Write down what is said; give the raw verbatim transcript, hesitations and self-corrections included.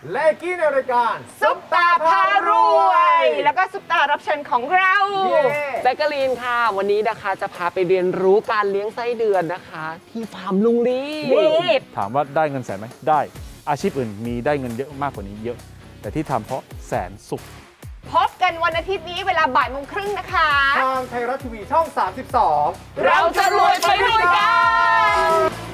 และกี้ในรายการซุปตาพารวยแล้วก็ซุปตารับเชิญของเราแบเกอรีนค่ะวันนี้นะคะจะพาไปเรียนรู้การเลี้ยงไส้เดือนนะคะที่ฟาร์มลุงลีถามว่าได้เงินแสนไหมได้อาชีพอื่นมีได้เงินเยอะมากกว่านี้เยอะแต่ที่ทำเพราะแสนสุขพบกันวันอาทิตย์นี้เวลาบ่ายโมงครึ่งนะคะทางไทยรัฐทีวีช่องสามสิบสองเราจะรวยไปด้วยกัน